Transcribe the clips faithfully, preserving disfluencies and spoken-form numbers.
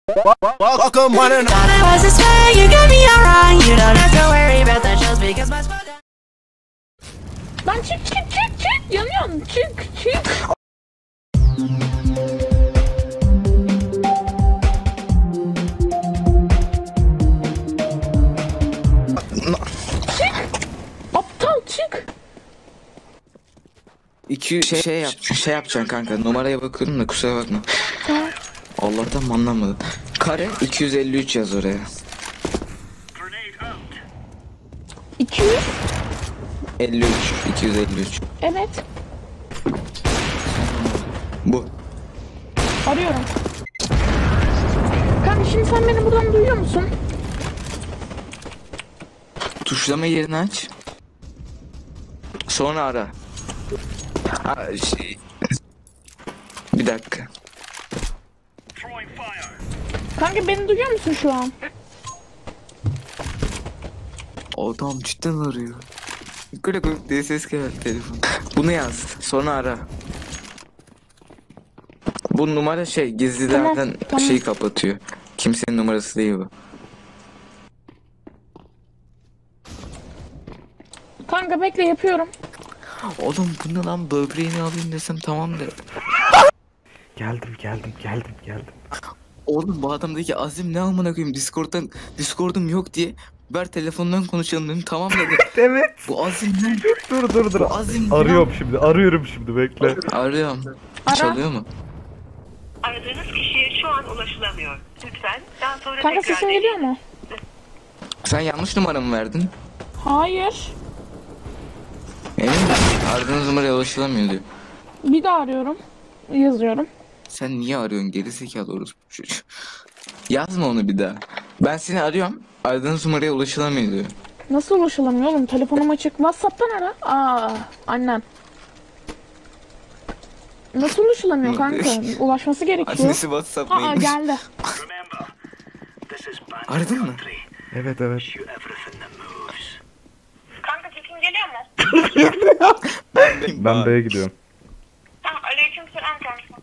Welcome one and Lan çık çık çık çık yanıyorum çık çık. Çık. Aptal çık. İki şey, şey yap, şey yapacaksın kanka. Numaraya bakıyorum da kusura bakma. Tamam. Allah'tan anlamadım. Kare iki yüz elli üç yaz oraya. iki yüz. elli üç, iki yüz elli üç. Evet. Bu. Arıyorum. Kanka şimdi sen beni buradan duyuyor musun? Tuşlama yerini aç. Sonra ara. Ha, şey... Bir dakika. Kanka beni duyuyor musun şu an? Adam cidden arıyor. Kule kule diye ses geldi telefon. Bunu yaz. Sonra ara. Bu numara şey gizlilerden Tamam, tamam. şeyi kapatıyor. Kimsenin numarası değil bu. Kanka bekle yapıyorum. Oğlum bu ne lan, böbreğini alayım desem tamam de. Geldim geldim geldim geldim. Oğlum bu adamdaki azim ne amına koyayım, Discord'dan Discord'um yok diye ver telefondan konuşalım dedim, tamam dedi. Evet. Bu azim ne? Dur dur dur. Bu azim ne? Arıyorum şimdi arıyorum şimdi bekle. Arıyorum. Ara. Çalıyor mu? Aradığınız kişiye şu an ulaşılamıyor. Lütfen daha sonra Kanka tekrar sesin geliyor mu? Sen yanlış numara mı verdin? Hayır. Emin misin? Aradığınız numaraya ulaşılamıyor diyor. Bir daha arıyorum. Yazıyorum. Sen niye arıyorsun gerizekalı orospu çocuğu? Yazma onu bir daha. Ben seni arıyorum. Aradığınız numaraya ulaşılamıyor diyor. Nasıl ulaşılamıyor oğlum? Telefonum açık. WhatsApp'tan ara. Aa, annem. Nasıl ulaşılamıyor kanka? Ulaşması gerekiyor. Annesi WhatsApp Aa neymiş? geldi. Aradın mı? Evet evet. Kanka sesim geliyor mu? Ben B'ye gidiyorum. Ha, aleyküm selam kanka.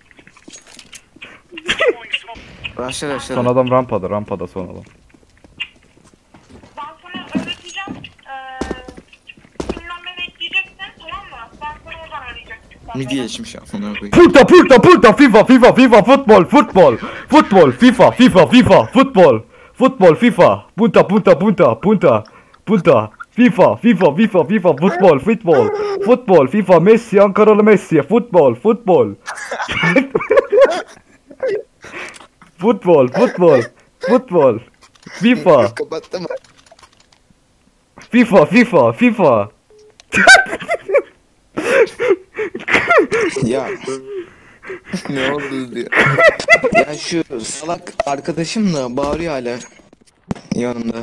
Başla başla. Son adam rampada rampada son adam. Ben sana öğreteceğim. Ee, bilmem ne bekleyeceksin, tamam mı? Ben sana oradan arayacaktım. Ne diyeceğim şu an ona koyayım. Puta puta puta FIFA FIFA FIFA futbol futbol futbol FIFA FIFA FIFA futbol futbol FIFA punta punta punta punta punta FIFA FIFA FIFA FIFA futbol futbol futbol FIFA Messi Ankaralı Messi futbol futbol futbol futbol futbol FIFA Kapattım. FIFA FIFA FIFA Ya ne oldu diyor. Ya şu salak arkadaşım da bağırıyor hala yanımda.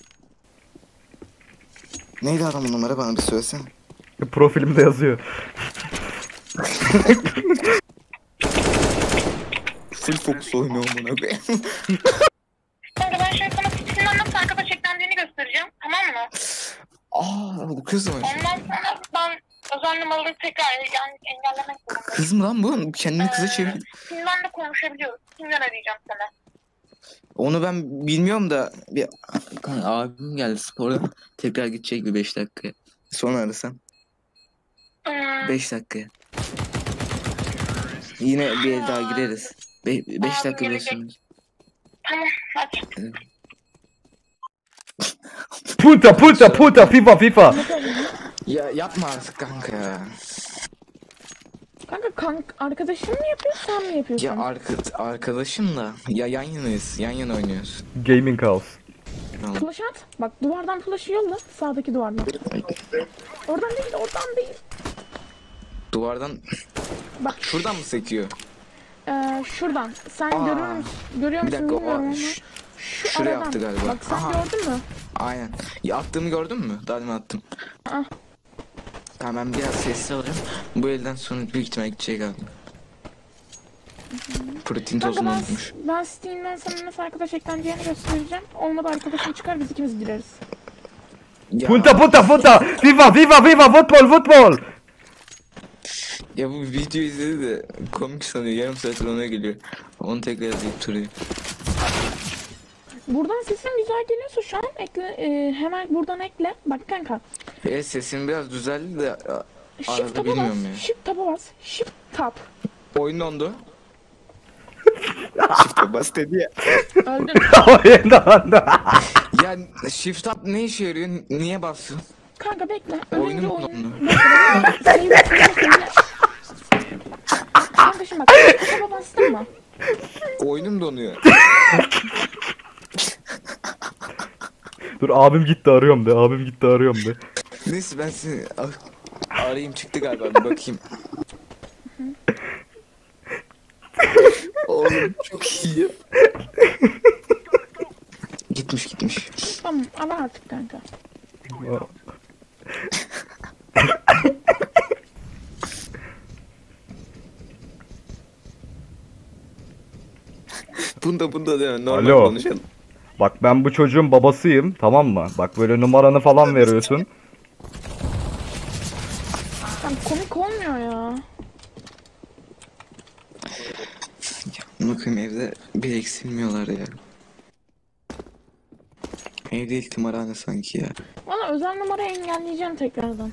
Neydi adamın numara, bana bir söylesene. profilimde yazıyor. Full fokus oynuyor amına koyayım. Kanka ben şimdi sana Steam'den nasıl arkadaş eklendiğini göstereceğim, tamam mı? Aa bu kız mı? Ondan sonra ben özel numaraları tekrar yani engellemek zorundayım. Kız mı lan bu? Kendini kıza çevir. Steam'den de konuşabiliyoruz. Steam'den arayacağım sana. Onu ben bilmiyorum da bir kanka, abim geldi spora, tekrar gidecek bir beş dakika. Sonra arasam. Hmm, beş dakika. Yine bir el daha gireriz. beş dakika bile sonra. tamam hadi. Puta puta puta FIFA FIFA. Ya yapma artık kanka ya. Kanka kank arkadaşın mı yapıyor sen mi yapıyorsun? Ya arka, arkadaşım da ya yan yanayız, yan yana oynuyoruz. Gaming House. Tamam. Flash at. Bak duvardan flash'ı yolla. Sağdaki duvardan. Oradan değil oradan değil. Duvardan Bak şuradan mı sekiyor? Ee, şuradan. Sen Aa, görüyor musun? Görüyor Bir musun dakika bilmiyorum o ama. ş- Şu şuraya aradan. attı galiba. Bak sen Aha. gördün mü? Aynen. Ya attığımı gördün mü? Daha demin attım. Ah. Tamam ben biraz sessiz alırım. Bu elden sonra büyük ihtimalle gidecek abi. Protein Kanka tozunu ben, unutmuş. ben Steam'den sana nasıl arkadaş ekleneceğini göstereceğim. Olmadı arkadaşım çıkar biz ikimiz gireriz. Ya, Punta punta punta FIFA FIFA FIFA futbol futbol. ya bu video izledi de komik sanıyor. Yarım saattir ona geliyor. Onu tekrar izleyip duruyor. Buradan sesin güzel geliyorsa şu an ekle, e, hemen buradan ekle. Bak kanka. E sesin biraz düzeldi de a- Shift arada tab'a bas. bilmiyorum ya. Shift tab'a bas. Shift tab. Oyun dondu. Shift'e bas dedi ya. Öldün. Oyundan da. Ya shift up ne işe yarıyor? Niye basıyorsun? Kanka bekle. Oyunum Ölünce oyun. dondu. Bekle. Save, save, save. Kanka şimdi bak. Shift tab'a bastın mı? Oyunum donuyor. Dur abim gitti arıyorum de. Abim gitti arıyorum de. Neyse ben seni ah, arayayım çıktı galiba bir bakayım. Oğlum çok iyi. Gitmiş gitmiş. Tamam ara artık kanka. Bunda bunda değil mi? Normal Alo. konuşalım. Bak ben bu çocuğun babasıyım, tamam mı? Bak böyle numaranı falan veriyorsun. Tam komik olmuyor ya. Bakayım evde bir eksilmiyorlar ya. Evde değil tımarhane sanki ya. Valla özel numarayı engelleyeceğim tekrardan.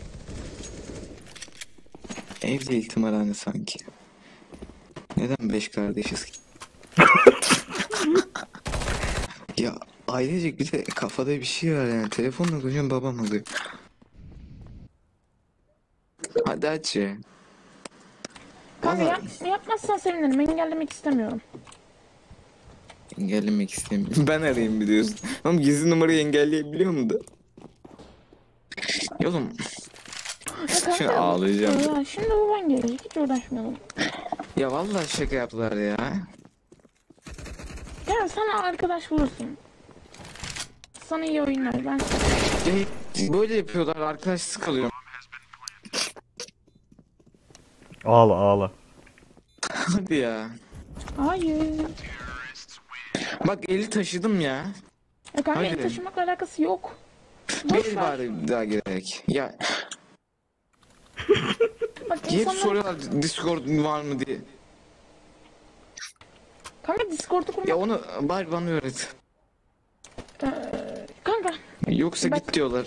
Ev değil tımarhane sanki. Neden beş kardeşiz ki? Ya ailecek bir de kafada bir şey var yani. Telefonla konuşuyorum babam alıyor. Hadi aç ya. Kanka Valla yap, yapmazsan sevinirim. Engellemek istemiyorum. engellemek istemiyorum. Ben arayayım biliyorsun. Ama gizli numarayı engelleyebiliyor mu da? Ya oğlum Ya kanka, şimdi ağlayacağım. Ya şimdi baban gelecek. Hiç uğraşmayalım. Ya vallahi şaka yaptılar ya. Gel sana arkadaş bulursun. Sana iyi oyunlar. Ben Ya böyle yapıyorlar arkadaşsız kalıyorum. Ağla ağla. Hadi ya. Hayır. Bak eli taşıdım ya. Ya kanka Hadi. el taşımakla alakası yok. Boş Bir ver. bari daha gerek. Ya Bak hep insanlar... soruyorlar Discord var mı diye. Kanka Discord'u kurmak... Ya onu bari bana öğret. Ee, kanka Yoksa Bak- git diyorlar.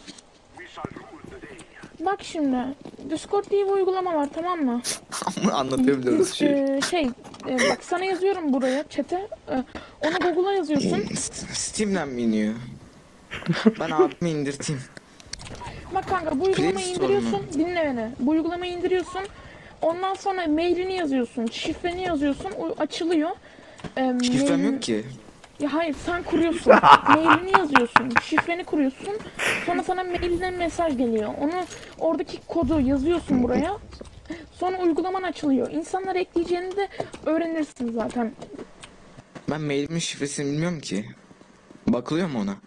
bak şimdi. Discord diye bir uygulama var, tamam mı? Ama anlatabiliyoruz şey. Ee, şey e, bak sana yazıyorum buraya chat'e. Ee, onu Google'a yazıyorsun. Steam'den mi iniyor? Ben abimi indirteyim. Bak kanka bu uygulamayı Play Store indiriyorsun. Dinle beni. Bu uygulamayı indiriyorsun. Ondan sonra mailini yazıyorsun. Şifreni yazıyorsun. O açılıyor. Ee, Şifrem mailin- yok ki. Ya hayır, sen kuruyorsun. Mailini yazıyorsun. Şifreni kuruyorsun. Sonra sana mailinden mesaj geliyor. Onu oradaki kodu yazıyorsun buraya. Sonra uygulaman açılıyor. İnsanları ekleyeceğini de öğrenirsin zaten. Ben mailimin şifresini bilmiyorum ki. Bakılıyor mu ona?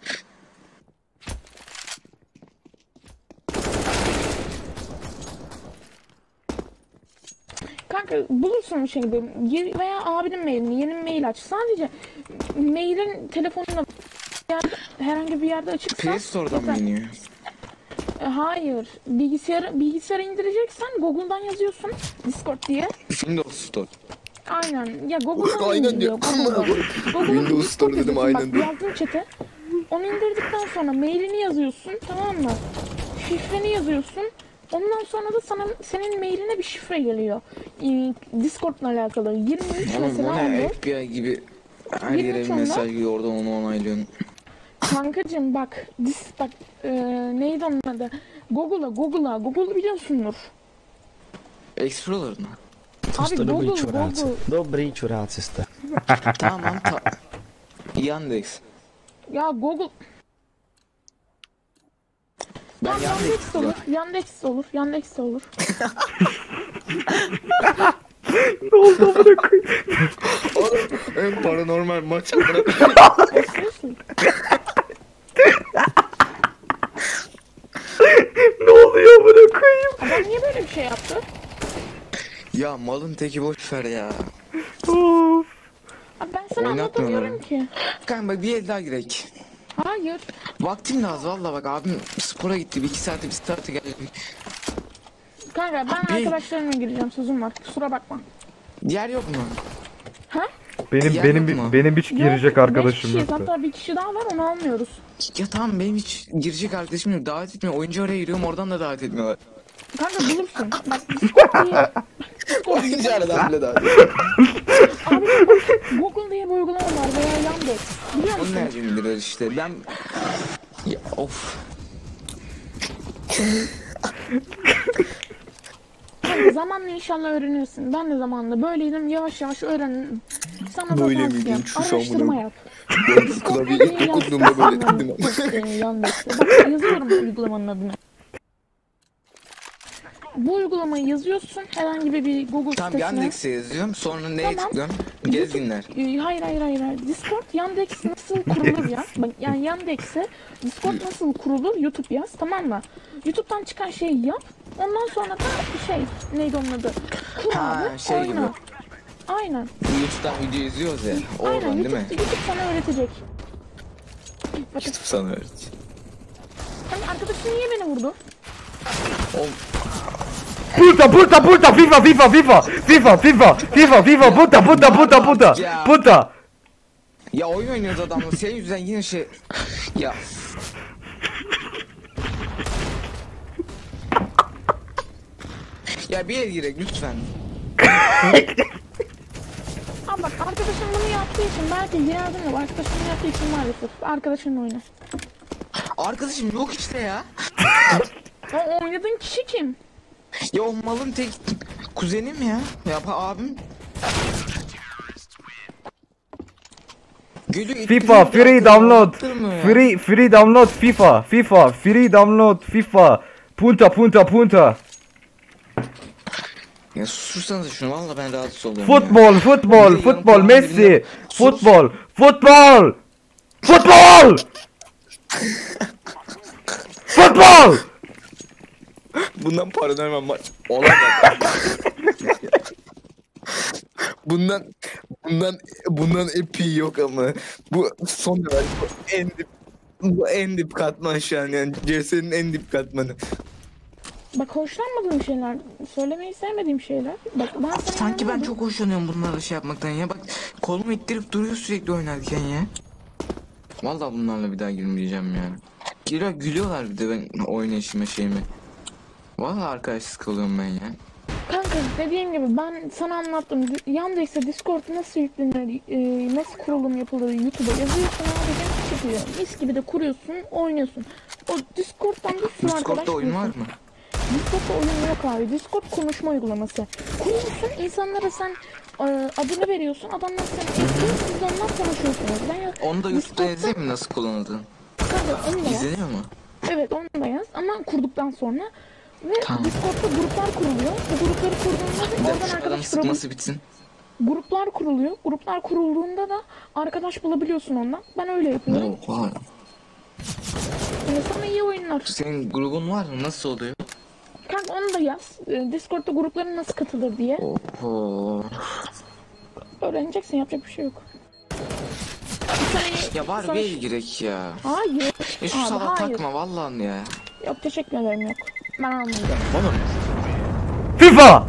Kanka bulursun bir şekilde. Gir- Veya abinin mailini, yeni mail aç. Sadece mailin telefonuna yer- herhangi bir yerde açıksa Play Store'dan mı yeter. iniyor? E, hayır. Bilgisayar bilgisayara indireceksen Google'dan yazıyorsun. Discord diye. Windows Store. Aynen. Ya Google'dan Aynen indiriyor. diyor. Google'dan. Google'dan Windows Discord Store dedim, yazıyorsun. aynen Bak, diyor. yazdın chat'e. Onu indirdikten sonra mailini yazıyorsun, tamam mı? Şifreni yazıyorsun. Ondan sonra da sana senin mailine bir şifre geliyor. Ee, Discord'la alakalı. yirmi üç Oğlum mesela o ne oldu. F B I gibi her yirmi yere üç bir onda. mesaj geliyor oradan onu onaylıyorsun. Kankacım bak, dis bak e, neydi onun adı? Google'a, Google'a, Google'u biliyorsundur. Explorer'ına. Abi Sto Google, dobri čuráci. Google. Dobri čuráci ste. Tamam ta Yandex. Ya Google. Ben Tamam, Yandex. Yandex olur, Yandex olur, Yandex olur. Ne oldu amına koyayım? En paranormal maç olarak. Esniyorsun. Ne oluyor amına koyayım? Adam niye böyle bir şey yaptı? Ya malın teki boş ver ya. Of. Abi ben sana Oynatmıyorum. anlatamıyorum ki. Kanka bak bir el daha girek. Hayır. Vaktim de az valla bak abim spora gitti. Bir iki saate bir saate geldi. Kanka ben Abi. arkadaşlarımla gireceğim, sözüm var. Kusura bakma. Yer yok mu? Ha? Benim yer benim yok mu? benim hiç Yok, girecek beş arkadaşım kişiyiz. yoktu. Hatta bir kişi daha var, onu almıyoruz. Ya tamam benim hiç girecek arkadaşım yok. Davet etmiyor. Oyuncu araya giriyorum oradan da davet etmiyorlar. Kanka bulursun. Bak Discord diye. Discord diye. Oyuncu aradan bile davet etmiyor. Abi bak, Google diye bir uygulama var veya Yandex. Biliyor Onu musun? nereden bilirler işte. Ben... Ya of. Kanka zamanla inşallah öğrenirsin. Ben de zamanla böyleydim. Yavaş yavaş öğrendim. Sana da Böyle tavsiyem. miydim? Şu Araştırma şambunu. yap. Ben klavyeyi ilk okuduğumda böyle dedim ama. Yandex'te. Bak yazıyorum uygulamanın adını. Bu uygulamayı yazıyorsun herhangi bir, bir Google Tamam sitesine. Yandex'e yazıyorum. Sonra neye Tamam. tıklıyorum? Gezginler. Ee, Hayır hayır hayır. hayır. Discord Yandex nasıl kurulur ya? Bak yani Yandex'e Discord nasıl kurulur YouTube yaz, tamam mı? YouTube'dan çıkan şeyi yap. Ondan sonra da şey neydi onun adı? Kur Ha, abi, şey oyna. gibi. Aynen. YouTube'dan video izliyoruz ya. Aynen. Oradan değil YouTube, mi? YouTube sana öğretecek. Bak, YouTube sana öğret. hani arkadaşın niye beni vurdu? O Puta puta puta FIFA FIFA FIFA FIFA FIFA FIFA FIFA puta puta puta puta Ya. puta. Ya oyun oynuyoruz adamla. Senin yüzünden yine şey... Ya... Ya bir yere girek lütfen. Abi bak arkadaşın bunu yaptığı için belki yardım yok. Arkadaşın yaptığı için maalesef. Arkadaşınla oyna. Arkadaşım yok işte ya. O oynadığın kişi kim? Ya o malın tek kuzenim ya. Ya abim. Gülü FIFA free download. Free free download FIFA FIFA free download FIFA. Punta punta punta. Ya susursanıza şunu valla ben rahatsız oluyorum ya. Futbol futbol Bir de futbol yanım Messi. kulağımın Futbol futbol. Futbol. Futbol. Bundan paranormal maç olamaz. bundan bundan bundan epi yok ama bu son level bu en dip bu en dip katman şu an yani C S'nin en dip katmanı. Bak hoşlanmadığım şeyler, söylemeyi sevmediğim şeyler. Bak ben sana Sanki ben inanamadım. çok hoşlanıyorum bunlarla şey yapmaktan ya bak kolumu ittirip duruyor sürekli oynarken ya. Vallahi bunlarla bir daha girmeyeceğim ya. Gülüyor, gülüyorlar bir de ben oynayışıma şeyimi. Vallahi arkadaşsız kalıyorum ben ya. Kanka dediğim gibi ben sana anlattım. Yandex'e Discord nasıl yüklenir, e, nasıl kurulum yapılır YouTube'a yazıyorsun abi çıkıyor. Mis gibi de kuruyorsun, oynuyorsun. O Discord'dan bir sürü arkadaş Discord'da oyun var buluyorsun. mı? Discord'da oyun yok abi. Discord konuşma uygulaması. Kuruyorsun, insanlara sen e, adını veriyorsun, adamlar seni ekliyor, siz onunla konuşuyorsunuz. Ben ya, Onu da YouTube'da Discord'da- yazayım mı nasıl kullanıldığını? Kanka onu da yaz. İzleniyor mu? Evet onu da yaz ama kurduktan sonra. Ve Tamam. Discord'da gruplar kuruluyor. Bu grupları kurduğunda Bir oradan dakika şu adam arkadaş sıkması bulabiliyorsun. bitsin. Gruplar kuruluyor. Gruplar kurulduğunda da arkadaş bulabiliyorsun ondan. Ben öyle yapıyorum. Oha. Ee, sana iyi oyunlar. Senin grubun var mı? Nasıl oluyor? Kanka onu da yaz. Ee, Discord'da gruplara nasıl katılır diye. Oho. Öğreneceksin, yapacak bir şey yok. Sen, Ya var sana- bir el girek ya. Hayır. Ya şu Abi, salak hayır. takma vallahi ya. Yok teşekkür ederim yok. Ben almayacağım. Oğlum. FIFA.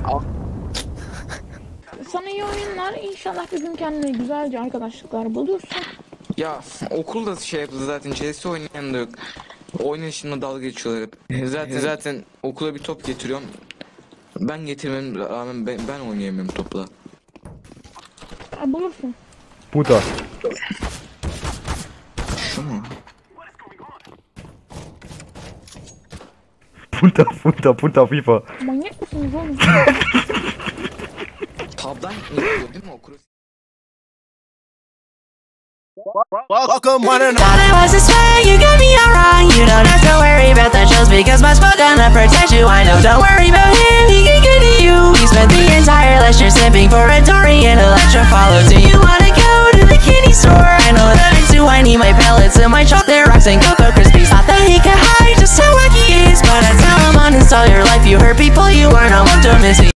Sana iyi oyunlar. İnşallah bir gün kendine güzelce arkadaşlıklar bulursun. Ya okulda şey yapıldı zaten C S oynayan da yok. Oynayışımla dalga geçiyorlar hep. Zaten zaten okula bir top getiriyorum. Ben getirmem rağmen ben, ben oynayamıyorum topla. Ha, bulursun. Puta. Şu mu? Punta punta punta FIFA. Manyak mısınız oğlum? Tabdan gidiyor değil mi okul? Welcome, one and all. Thought I was this way, you got me all wrong. You don't have to worry about that just because my spot gonna protect you. I know, don't worry about him, he can get to you. We spent the entire last year simping for a Tory and Electra follow. Do you wanna go to the kitty store? I know that it's too whiny, my pellets and my chocolate rocks and Cocoa Krispies. Thought that he could hide just how wacky he is, but I tell him uninstall your life. You hurt people, you are no one, don't miss me.